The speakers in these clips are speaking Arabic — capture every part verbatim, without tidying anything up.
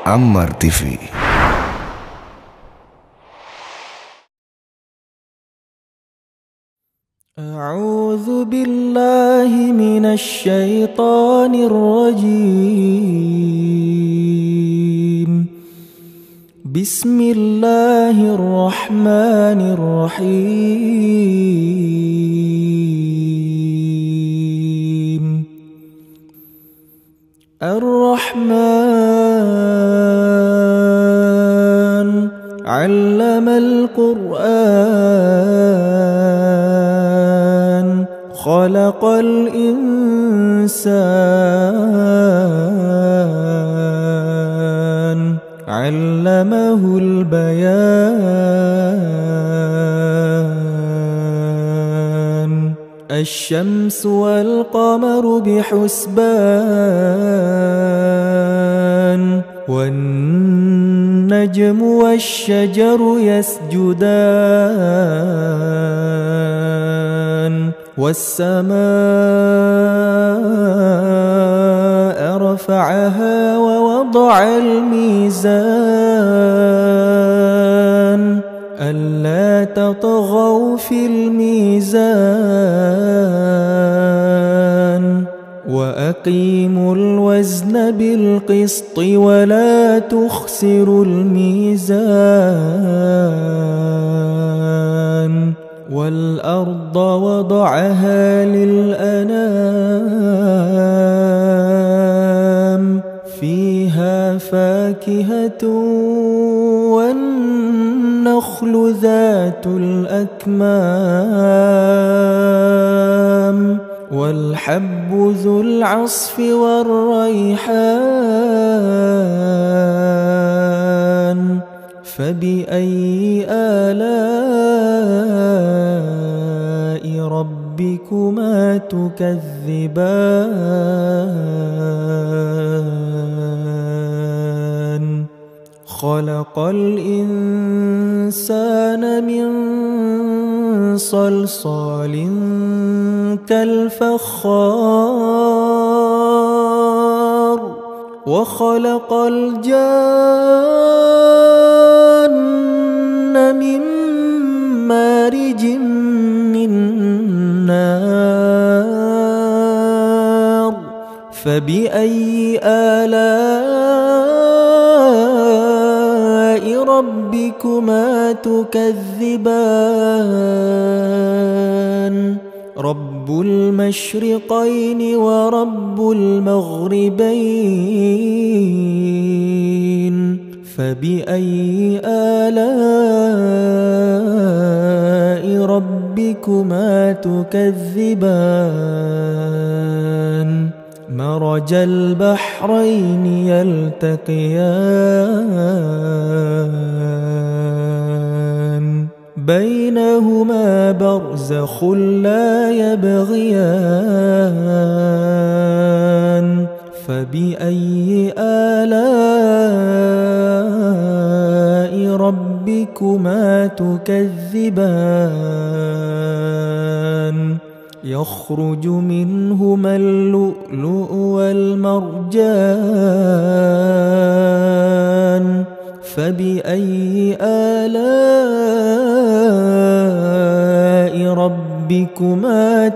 Ammar T V. أعوذ بالله من الشيطان الرجيم. بسم الله الرحمن الرحيم. الرحمن علم القرآن خلق الإنسان علمه البيان. الشمس والقمر بحسبان والنجم والشجر يسجدان والسماء رفعها ووضع الميزان ألا تطغوا في الميزان وأقيموا الوزن بالقسط ولا تخسروا الميزان. والأرض وضعها للأنام فيها فاكهة والنخل ذات الأكمام والحب ذو العصف والريحان. فبأي آلاء ربكما تكذبان؟ خلق الإنسان من صلصال كالفخار وخلق الجان من مارج من نار. فبأي آلاء ربكما تكذبان؟ رب المشرقين ورب المغربين. فبأي آلاء ربكما تكذبان؟ مرج البحرين يلتقيان بينهما برزخ لا يبغيان. فبأي آلاء ربكما تكذبان؟ يخرج منهما اللؤلؤ والمرجان. فبأي آلاء ربكما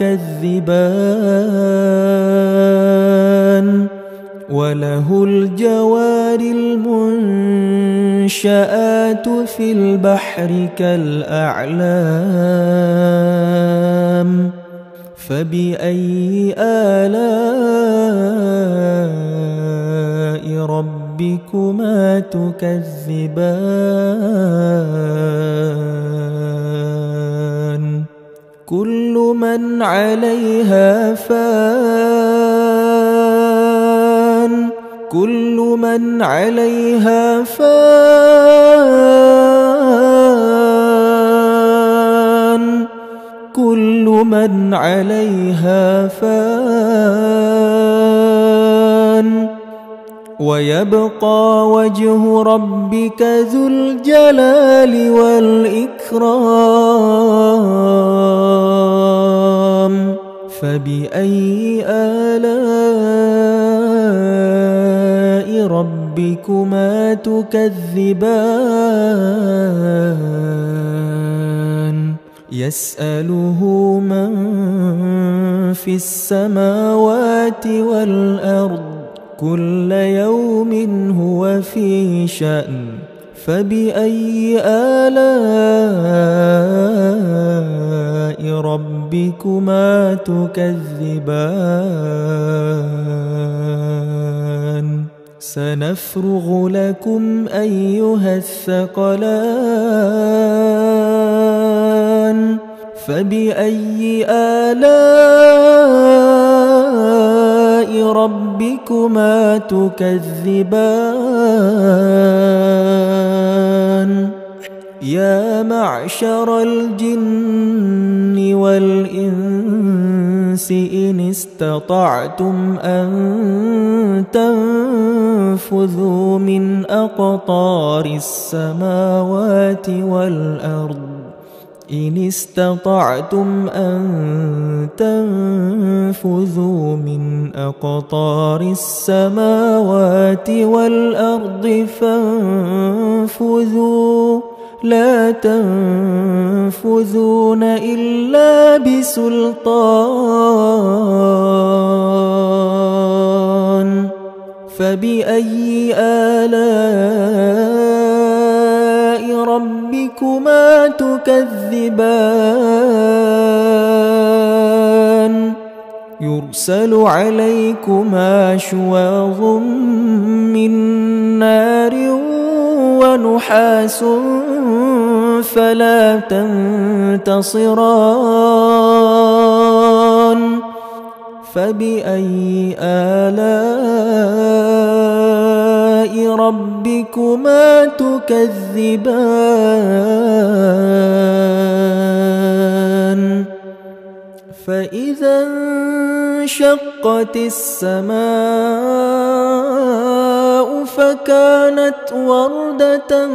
تكذبان؟ وله الجوار المنشآت في البحر كالأعلام. فبأي آلاء ربكما تكذبان؟ كل من عليها فان كل من عليها فان كل من عليها فان ويبقى وجه ربك ذو الجلال والإكرام. فبأي آلاء ربك ربكما تكذبان يسأله من في السماوات والأرض كل يوم هو في شأن فبأي آلاء ربكما تكذبان سنفرغ لكم أيها الثقلان فبأي آلاء ربكما تكذبان يا معشر الجن والإنس إن استطعتم أن تنفذوا من أقطار السماوات والأرض إن استطعتم أن تنفذوا من أقطار السماوات والأرض فانفذوا لا تنفذون إلا بسلطان فبأي آلاء ربكما تكذبان يرسل عليكما شواظ من نار ونحاس فلا تنتصران فبأي آلاء ربكما تكذبان فإذا انشقت السماء فكانت وردة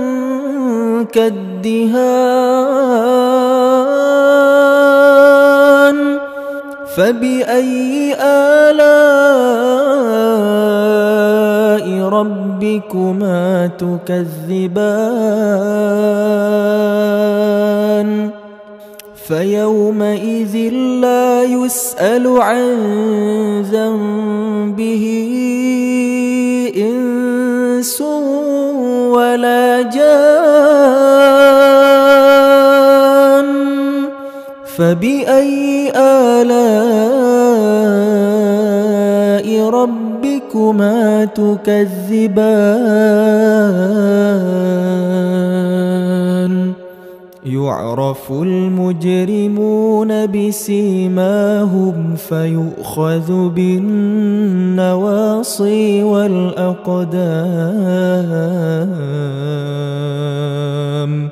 كالدهان فبأي آلاء ربكما تكذبان فيومئذ لا يسأل عن ذنبه إنس ولا جان فبأي آلاء ربكما تكذبان يعرف المجرمون بسيماهم فيؤخذ بالنواصي والأقدام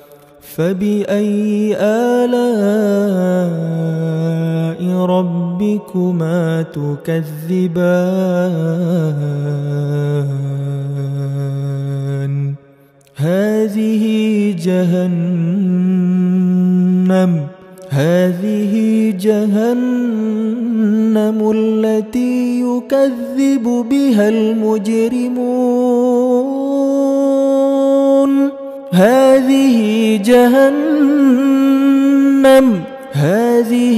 فبأي آلاء ربكما تكذبان هذه جهنم هذه جهنم التي يكذب بها المجرمون هذه جهنم هذه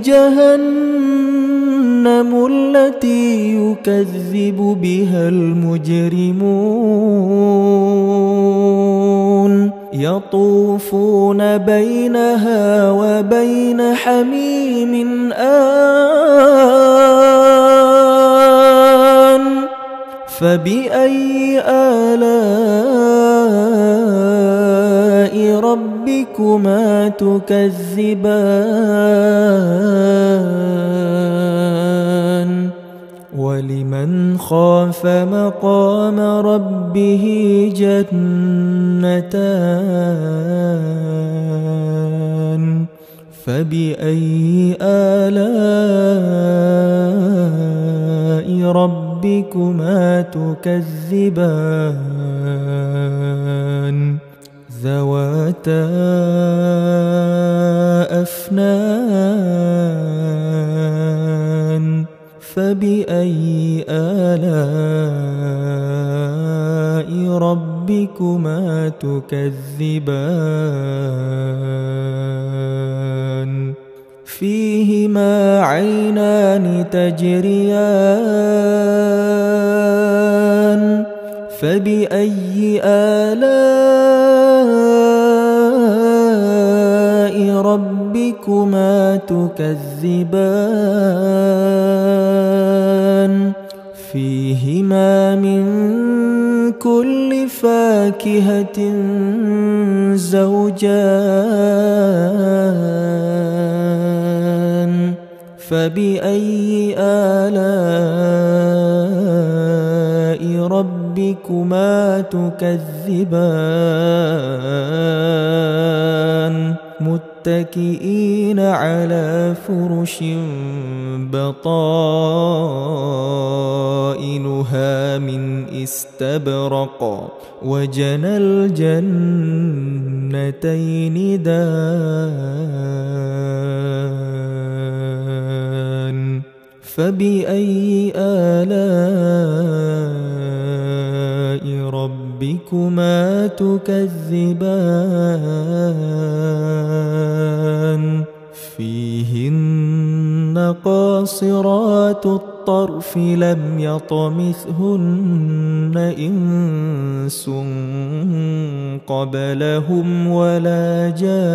جهنم التي يكذب بها المجرمون يطوفون بينها وبين حميم آن فبأي آلاء ربكما تكذبان ولمن خاف مقام ربه جنتان فبأي آلاء ربكما تكذبان ذواتا أفنان فبأي آلاء ربكما تكذبان فيهما عينان تجريان فبأي آلاء ربكما تكذبان فيهما من كل فاكهة زوجان فبأي آلاء ربكما تكذبان متكئين على فرش بطائنها من استبرق وجنى الجنتين دان فبأي آلاء ربكما تكذبان فيهن قاصرات الطرف لم يطمثهن إنس قبلهم ولا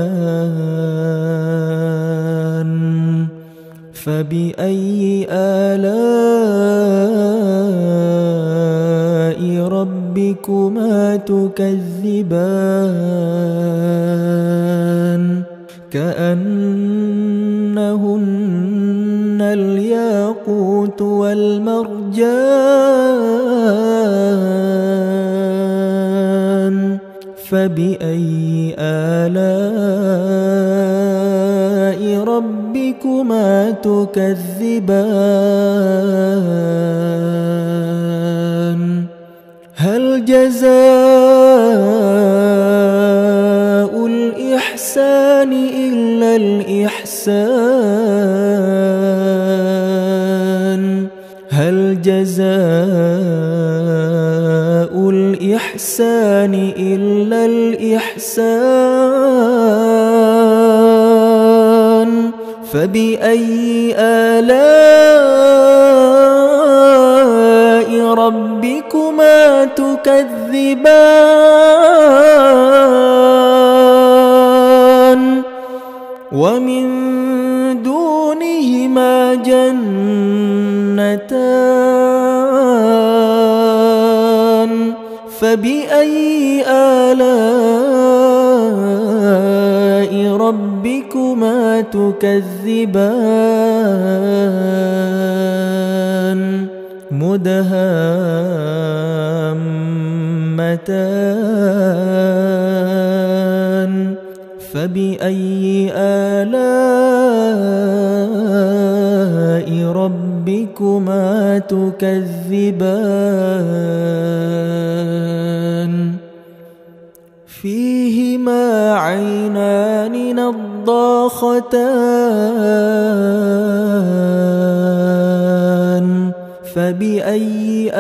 جان فبأي آلاء ربكما تكذبان كأنهن الياقوت والمرجان فبأي آلاء ربكما تكذبان هل جزاء الإحسان إلا الإحسان هل جزاء الإحسان إلا الإحسان فبأي آلاء ربكما تكذبان ومن دونهما جنتان فبأي آلاء ربكما تكذبان مدهامتان فبأي آلاء ربكما تكذبان فيهما عينان نضاختان فبأي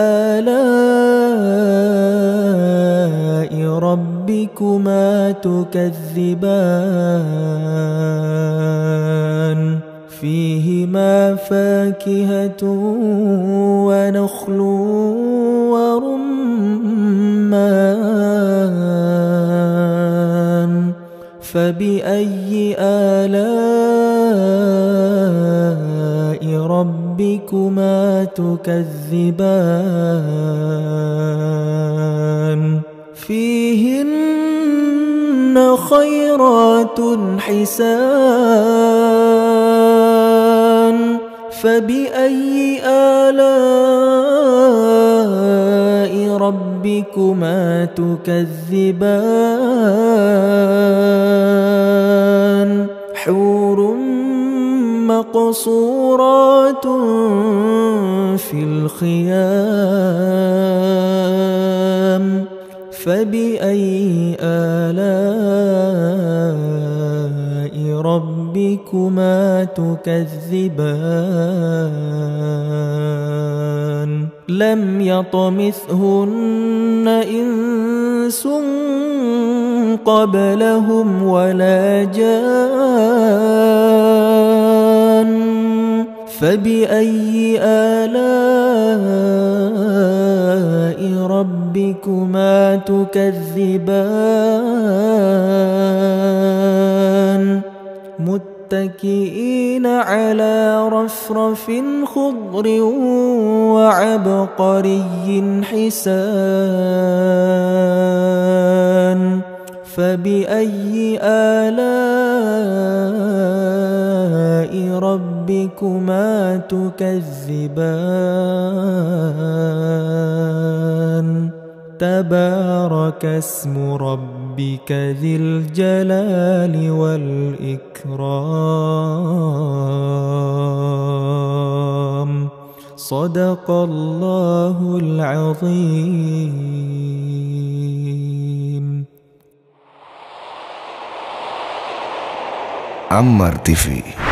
آلاء ربكما تكذبان فيهما فاكهة ونخل ورمان فبأي آلاء ربكما تكذبان فيهن خيرات حسان فبأي آلاء ربكما تكذبان حور مقصورات في الخيام فبأي آلاء ربكما ربكما تكذبان لم يطمثهن إنس قبلهم ولا جان فبأي آلاء ربكما تكذبان متكئين على رفرف خضر وعبقري حسان فبأي آلاء ربكما تكذبان تبارك اسم ربك ذي الجلال والإكرام صدق الله العظيم. عمر تي في